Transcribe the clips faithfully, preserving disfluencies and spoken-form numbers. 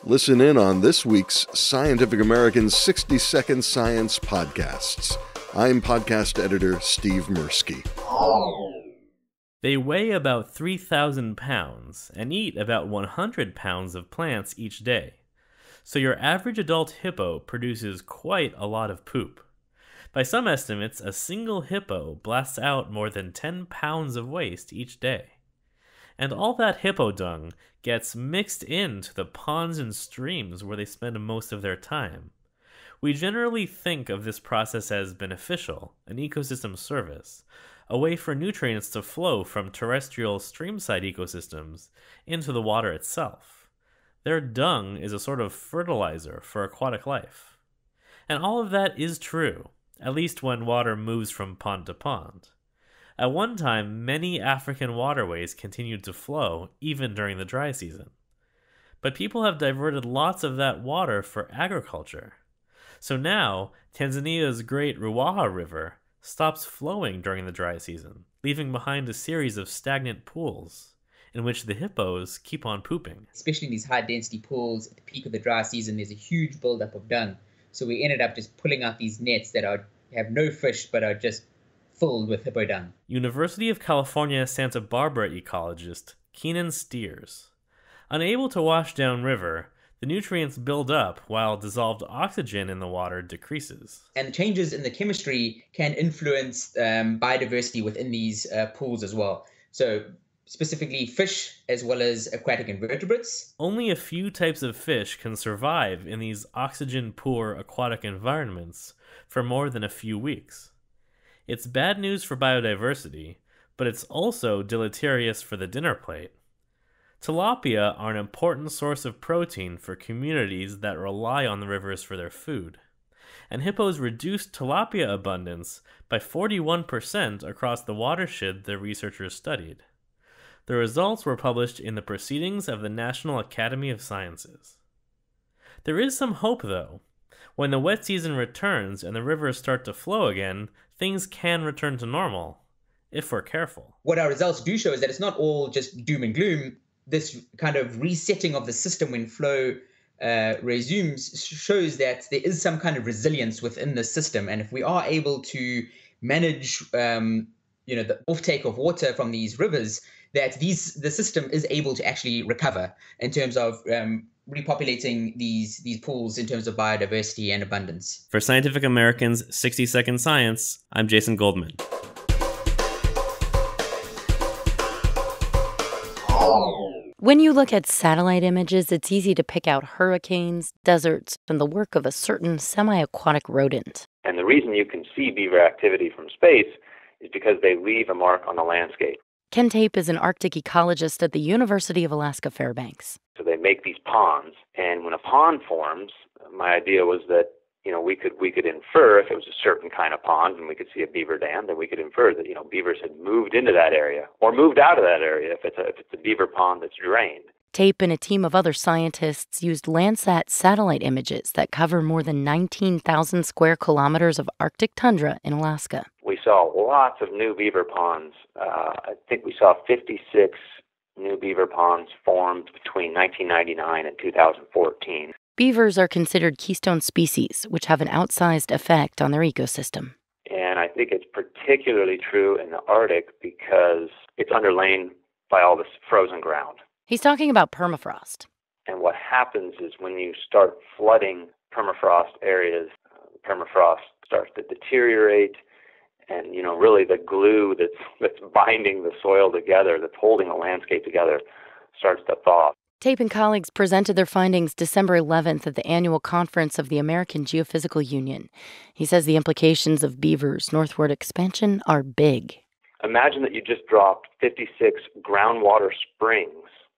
Listen in on this week's Scientific American's sixty second Science podcasts. I'm podcast editor Steve Mirsky. They weigh about three thousand pounds and eat about one hundred pounds of plants each day. So your average adult hippo produces quite a lot of poop. By some estimates, a single hippo blasts out more than ten pounds of waste each day. And all that hippo dung gets mixed into the ponds and streams where they spend most of their time. We generally think of this process as beneficial, an ecosystem service, a way for nutrients to flow from terrestrial streamside ecosystems into the water itself. Their dung is a sort of fertilizer for aquatic life. And all of that is true, at least when water moves from pond to pond. At one time, many African waterways continued to flow, even during the dry season. But people have diverted lots of that water for agriculture. So now, Tanzania's Great Ruaha River stops flowing during the dry season, leaving behind a series of stagnant pools in which the hippos keep on pooping. Especially in these high-density pools, at the peak of the dry season, there's a huge buildup of dung. So we ended up just pulling out these nets that are have no fish but are just filled with hippo dung. University of California Santa Barbara ecologist Keenan Steers. Unable to wash down river, the nutrients build up while dissolved oxygen in the water decreases. And changes in the chemistry can influence um, biodiversity within these uh, pools as well. So specifically fish as well as aquatic invertebrates. Only a few types of fish can survive in these oxygen-poor aquatic environments for more than a few weeks. It's bad news for biodiversity, but it's also deleterious for the dinner plate. Tilapia are an important source of protein for communities that rely on the rivers for their food, and hippos reduced tilapia abundance by forty-one percent across the watershed the researchers studied. The results were published in the Proceedings of the National Academy of Sciences. There is some hope, though. When the wet season returns and the rivers start to flow again, things can return to normal, if we're careful. What our results do show is that it's not all just doom and gloom. This kind of resetting of the system when flow uh, resumes shows that there is some kind of resilience within the system. And if we are able to manage um, you know, the offtake of water from these rivers, that these the system is able to actually recover in terms of um, repopulating these these pools in terms of biodiversity and abundance. For Scientific American's sixty second Science, I'm Jason Goldman. When you look at satellite images, it's easy to pick out hurricanes, deserts, and the work of a certain semi-aquatic rodent. And the reason you can see beaver activity from space is because they leave a mark on the landscape. Ken Tape is an Arctic ecologist at the University of Alaska Fairbanks. So they make these ponds, and when a pond forms, my idea was that, you know, we could we could infer if it was a certain kind of pond and we could see a beaver dam, then we could infer that, you know, beavers had moved into that area or moved out of that area if it's a, if it's a beaver pond that's drained. Tape and a team of other scientists used Landsat satellite images that cover more than nineteen thousand square kilometers of Arctic tundra in Alaska. We saw lots of new beaver ponds. Uh, I think we saw fifty-six new beaver ponds formed between nineteen ninety-nine and two thousand fourteen. Beavers are considered keystone species, which have an outsized effect on their ecosystem. And I think it's particularly true in the Arctic because it's underlain by all this frozen ground. He's talking about permafrost. And what happens is when you start flooding permafrost areas, uh, permafrost starts to deteriorate, and, you know, really the glue that's that's binding the soil together, that's holding the landscape together, starts to thaw. Tape and colleagues presented their findings December eleventh at the annual conference of the American Geophysical Union. He says the implications of beavers' northward expansion are big. Imagine that you just dropped fifty-six groundwater springs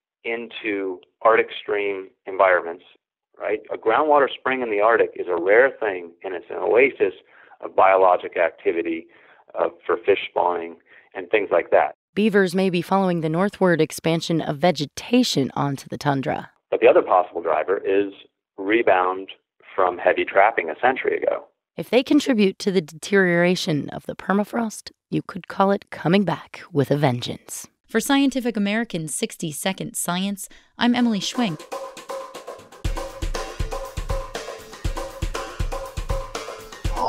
into Arctic stream environments, right? A groundwater spring in the Arctic is a rare thing, and it's an oasis of biologic activity uh, for fish spawning and things like that. Beavers may be following the northward expansion of vegetation onto the tundra. But the other possible driver is rebound from heavy trapping a century ago. If they contribute to the deterioration of the permafrost, you could call it coming back with a vengeance. For Scientific American's sixty second Science, I'm Emily Schwing.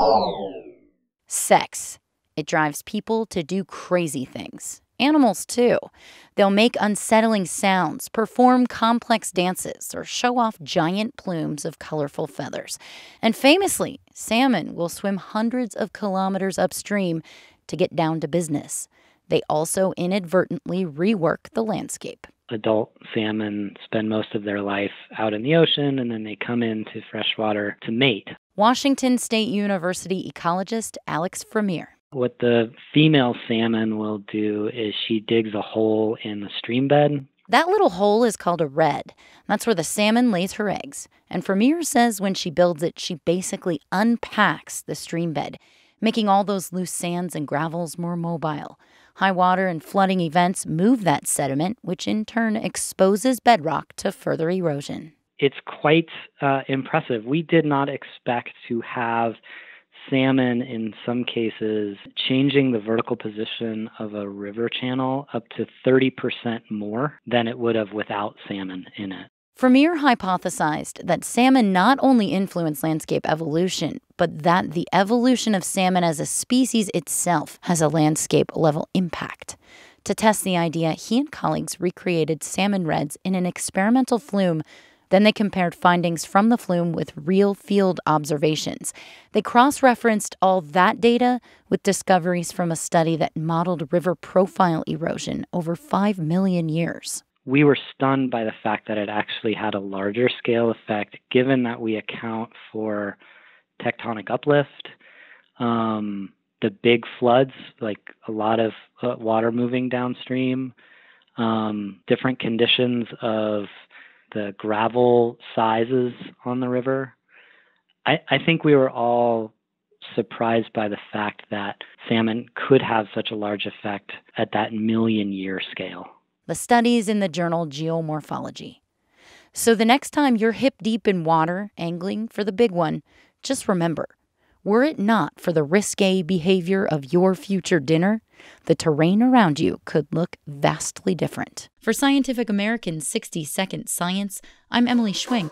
Sex. It drives people to do crazy things. Animals, too. They'll make unsettling sounds, perform complex dances, or show off giant plumes of colorful feathers. And famously, salmon will swim hundreds of kilometers upstream to get down to business. They also inadvertently rework the landscape. Adult salmon spend most of their life out in the ocean, and then they come into freshwater to mate. Washington State University ecologist Alex Fremier. What the female salmon will do is she digs a hole in the stream bed. That little hole is called a redd. That's where the salmon lays her eggs. And Fremier says when she builds it, she basically unpacks the stream bed, making all those loose sands and gravels more mobile. High water and flooding events move that sediment, which in turn exposes bedrock to further erosion. It's quite uh, impressive. We did not expect to have salmon, in some cases, changing the vertical position of a river channel up to thirty percent more than it would have without salmon in it. Fremier hypothesized that salmon not only influence landscape evolution, but that the evolution of salmon as a species itself has a landscape-level impact. To test the idea, he and colleagues recreated salmon redds in an experimental flume. Then they compared findings from the flume with real field observations. They cross-referenced all that data with discoveries from a study that modeled river profile erosion over five million years. We were stunned by the fact that it actually had a larger scale effect, given that we account for tectonic uplift, um, the big floods, like a lot of uh, water moving downstream, um, different conditions of the gravel sizes on the river. I, I think we were all surprised by the fact that salmon could have such a large effect at that million-year scale. The study's in the journal Geomorphology. So the next time you're hip-deep in water, angling for the big one, just remember, were it not for the risque behavior of your future dinner, the terrain around you could look vastly different. For Scientific American's sixty second Science, I'm Emily Schwing.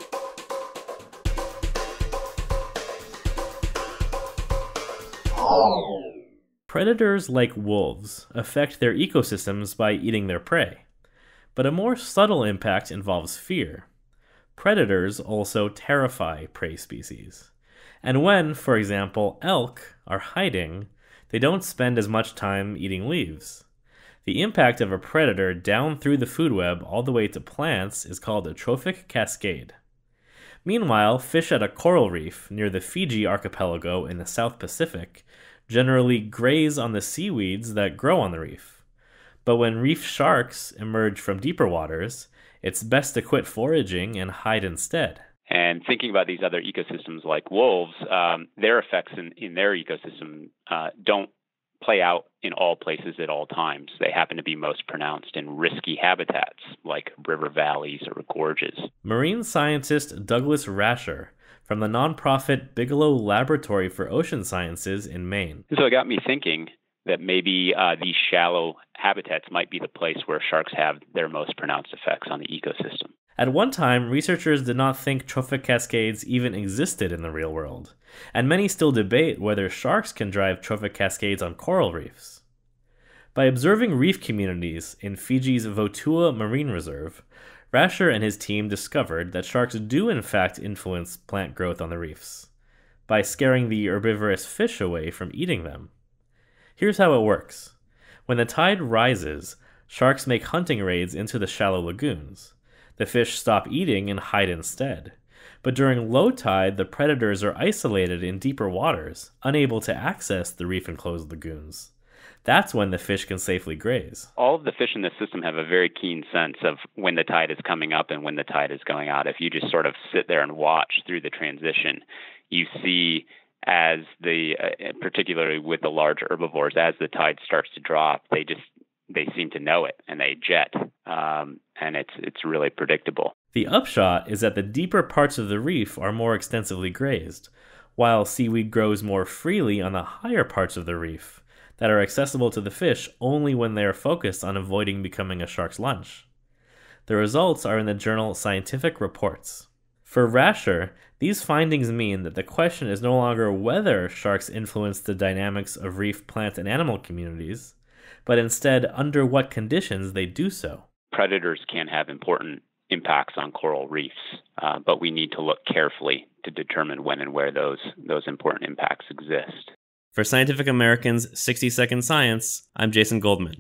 Predators like wolves affect their ecosystems by eating their prey. But a more subtle impact involves fear. Predators also terrify prey species. And when, for example, elk are hiding, they don't spend as much time eating leaves. The impact of a predator down through the food web all the way to plants is called a trophic cascade. Meanwhile, fish at a coral reef near the Fiji archipelago in the South Pacific generally graze on the seaweeds that grow on the reef. But when reef sharks emerge from deeper waters, it's best to quit foraging and hide instead. And thinking about these other ecosystems like wolves, um, their effects in, in their ecosystem uh, don't play out in all places at all times. They happen to be most pronounced in risky habitats like river valleys or gorges. Marine scientist Douglas Rasher from the nonprofit Bigelow Laboratory for Ocean Sciences in Maine. So it got me thinking that maybe uh, these shallow habitats might be the place where sharks have their most pronounced effects on the ecosystem. At one time, researchers did not think trophic cascades even existed in the real world, and many still debate whether sharks can drive trophic cascades on coral reefs. By observing reef communities in Fiji's Votua Marine Reserve, Rasher and his team discovered that sharks do in fact influence plant growth on the reefs, by scaring the herbivorous fish away from eating them. Here's how it works. When the tide rises, sharks make hunting raids into the shallow lagoons. The fish stop eating and hide instead. But during low tide, the predators are isolated in deeper waters, unable to access the reef-enclosed lagoons. That's when the fish can safely graze. All of the fish in this system have a very keen sense of when the tide is coming up and when the tide is going out. If you just sort of sit there and watch through the transition, you see as the, uh, particularly with the large herbivores, as the tide starts to drop, they just they seem to know it and they jet, um, and it's it's really predictable. The upshot is that the deeper parts of the reef are more extensively grazed, while seaweed grows more freely on the higher parts of the reef that are accessible to the fish only when they are focused on avoiding becoming a shark's lunch. The results are in the journal Scientific Reports. For Rasher, These findings mean that the question is no longer whether sharks influence the dynamics of reef plant and animal communities, but instead under what conditions they do so. Predators can have important impacts on coral reefs, uh, but we need to look carefully to determine when and where those, those important impacts exist. For Scientific American's sixty second Science, I'm Jason Goldman.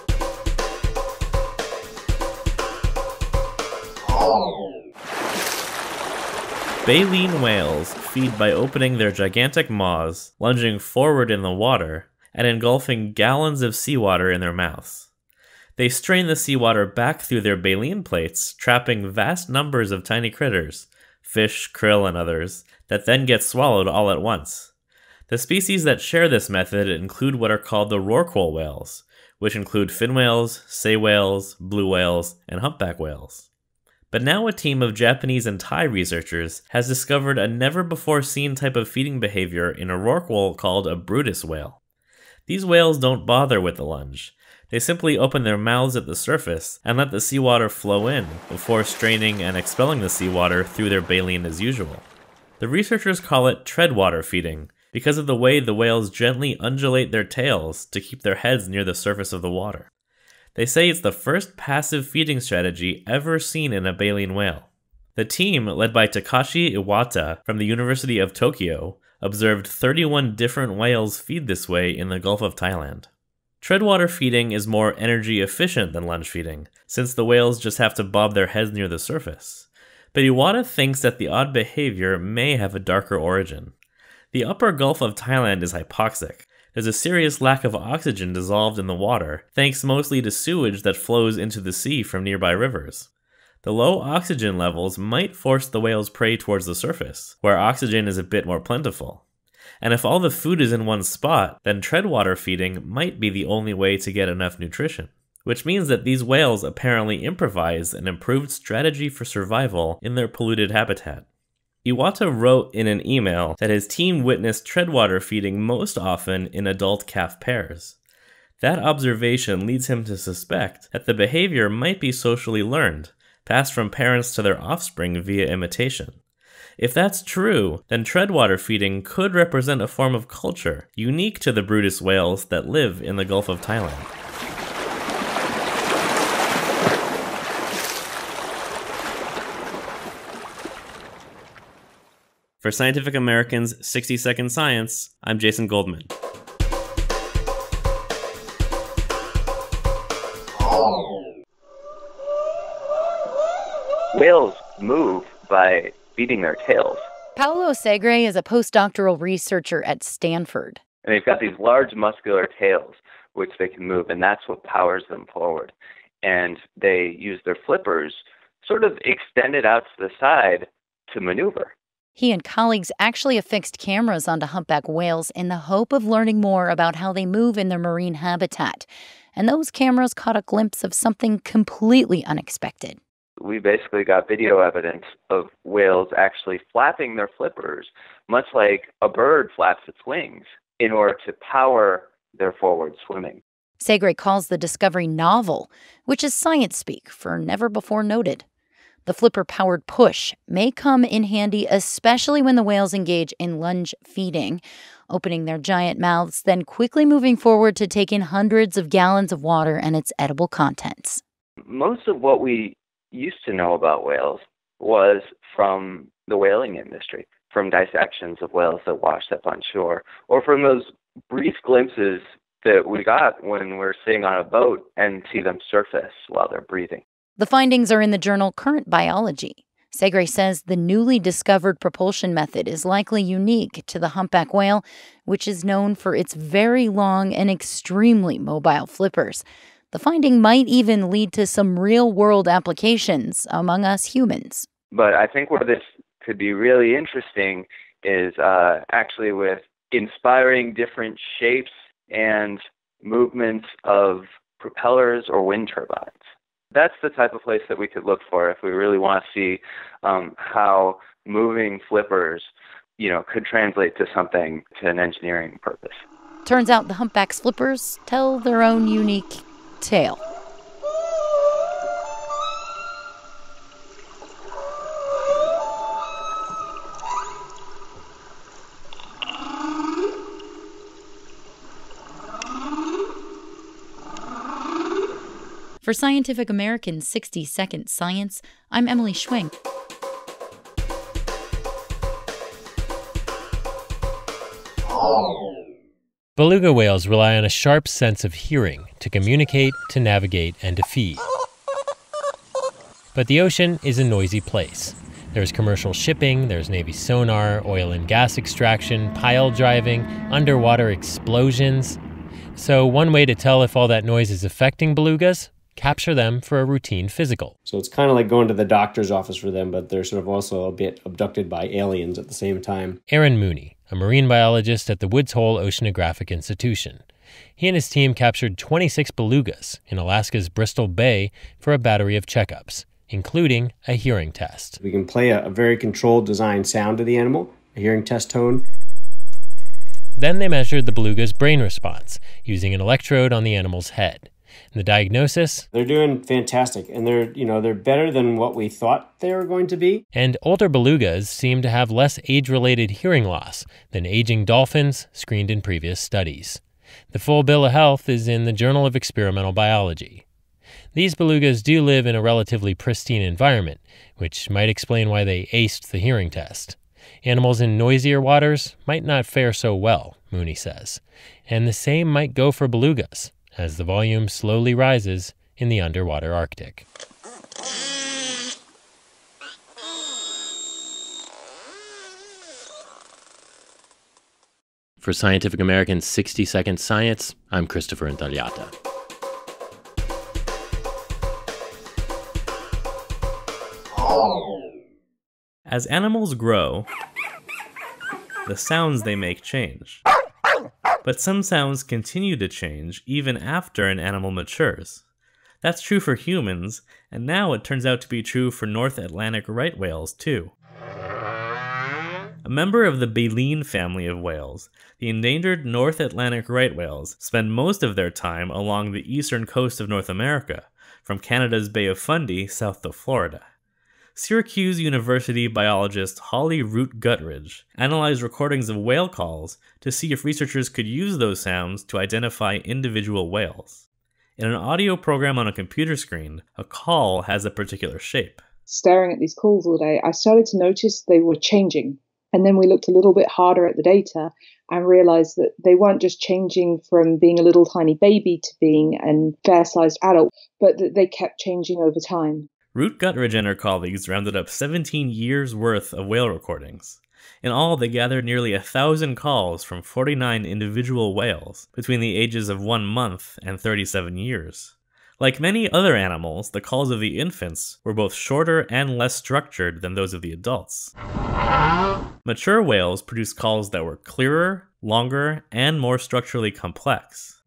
Baleen whales feed by opening their gigantic maws, lunging forward in the water, and engulfing gallons of seawater in their mouths. They strain the seawater back through their baleen plates, trapping vast numbers of tiny critters, fish, krill, and others, that then get swallowed all at once. The species that share this method include what are called the rorqual whales, which include fin whales, sei whales, blue whales, and humpback whales. But now a team of Japanese and Thai researchers has discovered a never-before-seen type of feeding behavior in a rorqual called a Brutus whale. These whales don't bother with the lunge. They simply open their mouths at the surface and let the seawater flow in before straining and expelling the seawater through their baleen as usual. The researchers call it treadwater feeding because of the way the whales gently undulate their tails to keep their heads near the surface of the water. They say it's the first passive feeding strategy ever seen in a baleen whale. The team, led by Takashi Iwata from the University of Tokyo, observed thirty-one different whales feed this way in the Gulf of Thailand. Treadwater feeding is more energy efficient than lunge feeding, since the whales just have to bob their heads near the surface. But Iwata thinks that the odd behavior may have a darker origin. The upper Gulf of Thailand is hypoxic. There's a serious lack of oxygen dissolved in the water, thanks mostly to sewage that flows into the sea from nearby rivers. The low oxygen levels might force the whale's prey towards the surface, where oxygen is a bit more plentiful. And if all the food is in one spot, then treadwater feeding might be the only way to get enough nutrition. Which means that these whales apparently improvise an improved strategy for survival in their polluted habitat. Iwata wrote in an email that his team witnessed treadwater feeding most often in adult calf pairs. That observation leads him to suspect that the behavior might be socially learned, passed from parents to their offspring via imitation. If that's true, then treadwater feeding could represent a form of culture unique to the Brutus whales that live in the Gulf of Thailand. For Scientific American's sixty second Science, I'm Jason Goldman. Whales move by beating their tails. Paolo Segre is a postdoctoral researcher at Stanford. And they've got these large muscular tails, which they can move, and that's what powers them forward. And they use their flippers sort of extended out to the side to maneuver. He and colleagues actually affixed cameras onto humpback whales in the hope of learning more about how they move in their marine habitat. And those cameras caught a glimpse of something completely unexpected. We basically got video evidence of whales actually flapping their flippers, much like a bird flaps its wings, in order to power their forward swimming. Segre calls the discovery novel, which is science speak for never before noted. The flipper-powered push may come in handy, especially when the whales engage in lunge feeding, opening their giant mouths, then quickly moving forward to take in hundreds of gallons of water and its edible contents. Most of what we used to know about whales was from the whaling industry, from dissections of whales that washed up on shore, or from those brief glimpses that we got when we're sitting on a boat and see them surface while they're breathing. The findings are in the journal Current Biology. Segre says the newly discovered propulsion method is likely unique to the humpback whale, which is known for its very long and extremely mobile flippers. The finding might even lead to some real-world applications among us humans. But I think where this could be really interesting is uh, actually with inspiring different shapes and movements of propellers or wind turbines. That's the type of place that we could look for if we really want to see um, how moving flippers, you know, could translate to something, to an engineering purpose. Turns out the humpback's flippers tell their own unique tale. For Scientific American's sixty second Science, I'm Emily Schwing. Beluga whales rely on a sharp sense of hearing to communicate, to navigate, and to feed. But the ocean is a noisy place. There's commercial shipping, there's Navy sonar, oil and gas extraction, pile driving, underwater explosions. So one way to tell if all that noise is affecting belugas, capture them for a routine physical. So it's kind of like going to the doctor's office for them, but they're sort of also a bit abducted by aliens at the same time. Aran Mooney, a marine biologist at the Woods Hole Oceanographic Institution. He and his team captured twenty-six belugas in Alaska's Bristol Bay for a battery of checkups, including a hearing test. We can play a, a very controlled design sound to the animal, a hearing test tone. Then they measured the beluga's brain response using an electrode on the animal's head. And the diagnosis? They're doing fantastic, and they're, you know, they're better than what we thought they were going to be. And older belugas seem to have less age-related hearing loss than aging dolphins screened in previous studies. The full bill of health is in the Journal of Experimental Biology. These belugas do live in a relatively pristine environment, which might explain why they aced the hearing test. Animals in noisier waters might not fare so well, Mooney says. And the same might go for belugas, as the volume slowly rises in the underwater Arctic. For Scientific American's sixty second Science, I'm Christopher Intagliata. As animals grow, the sounds they make change. But some sounds continue to change even after an animal matures. That's true for humans, and now it turns out to be true for North Atlantic right whales too. A member of the baleen family of whales, the endangered North Atlantic right whales spend most of their time along the eastern coast of North America, from Canada's Bay of Fundy south to Florida. Syracuse University biologist Holly Root-Guttridge analyzed recordings of whale calls to see if researchers could use those sounds to identify individual whales. In an audio program on a computer screen, a call has a particular shape. Staring at these calls all day, I started to notice they were changing. And then we looked a little bit harder at the data and realized that they weren't just changing from being a little tiny baby to being a fair-sized adult, but that they kept changing over time. Root-Guttridge and her colleagues rounded up seventeen years worth of whale recordings. In all, they gathered nearly a thousand calls from forty-nine individual whales between the ages of one month and thirty-seven years. Like many other animals, the calls of the infants were both shorter and less structured than those of the adults. Mature whales produced calls that were clearer, longer, and more structurally complex.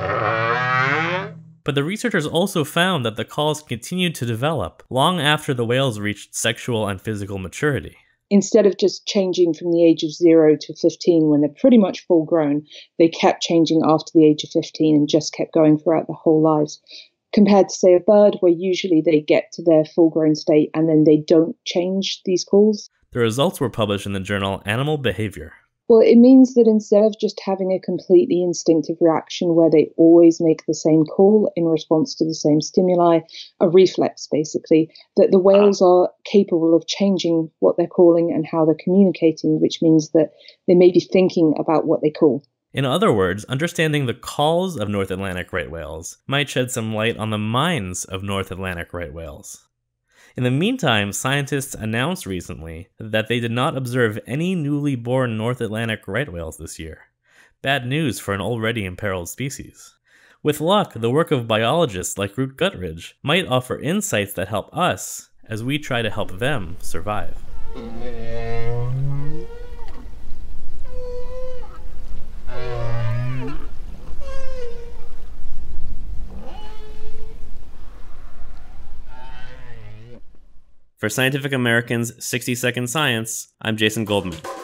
But the researchers also found that the calls continued to develop long after the whales reached sexual and physical maturity. Instead of just changing from the age of zero to fifteen when they're pretty much full grown, they kept changing after the age of fifteen and just kept going throughout their whole lives. Compared to, say, a bird, where usually they get to their full grown state and then they don't change these calls. The results were published in the journal Animal Behavior. Well, it means that instead of just having a completely instinctive reaction where they always make the same call in response to the same stimuli, a reflex basically, that the whales are capable of changing what they're calling and how they're communicating, which means that they may be thinking about what they call. In other words, understanding the calls of North Atlantic right whales might shed some light on the minds of North Atlantic right whales. In the meantime, scientists announced recently that they did not observe any newly born North Atlantic right whales this year. Bad news for an already imperiled species. With luck, the work of biologists like Root-Guttridge might offer insights that help us as we try to help them survive. For Scientific American's sixty second Science, I'm Jason Goldman.